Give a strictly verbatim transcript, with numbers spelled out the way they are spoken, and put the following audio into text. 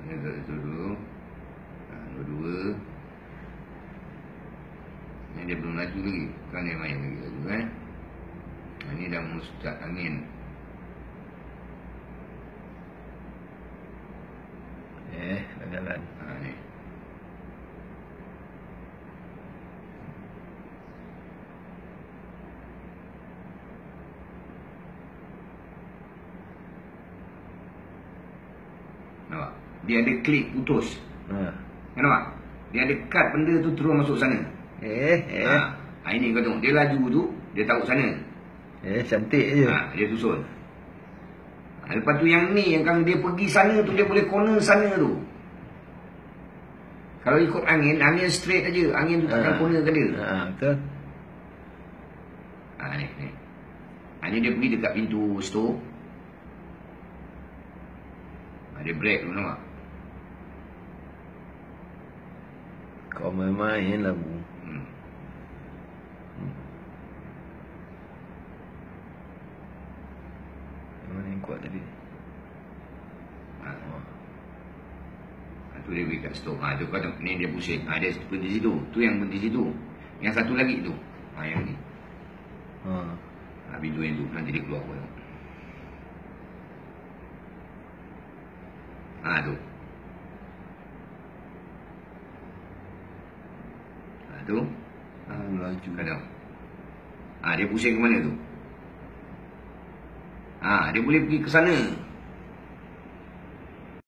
Ini satu dulu. Ha, dua-dua. Ini dia belum laju lagi. Bukan dia main lagi laju eh. Ha, ini dah mustad angin. Eh, dah jalan. Ha, ni. Nampak? Dia ada klik putus. Ha. Nampak? Dia ada cut benda tu terus masuk sana. Eh, eh. Ha, ha, ini kau tengok. Dia laju tu, dia taruh sana. Eh, cantik je. Ha, dia susun. Ha, lepas tu yang ni, yang kalau dia pergi sana tu, dia boleh corner sana tu. Kalau ikut angin, angin straight aja. Angin tu takkan Ha. corner ke dia. Ha, betul. Ha, ni, ni. Ha, ni dia pergi dekat pintu store. Ha, dia break tu, nampak? Kau main-main lah, Bu. Hmm. Mana yang kuat tadi? Ha. Ha, tu dia pergi kat store. Ha, tu kau tengok. Ni dia pusing. Ha, dia berhenti situ. Tu yang berhenti situ. Yang satu lagi tu. Ha, yang ni. Ha. Ha, pintu yang tu. Nanti dia keluar kau tengok. Ha, tu. Ha, tu. Ha, laju. Kau tengok. Ha, dia pusing ke mana tu? Ha, dia boleh pergi ke sana.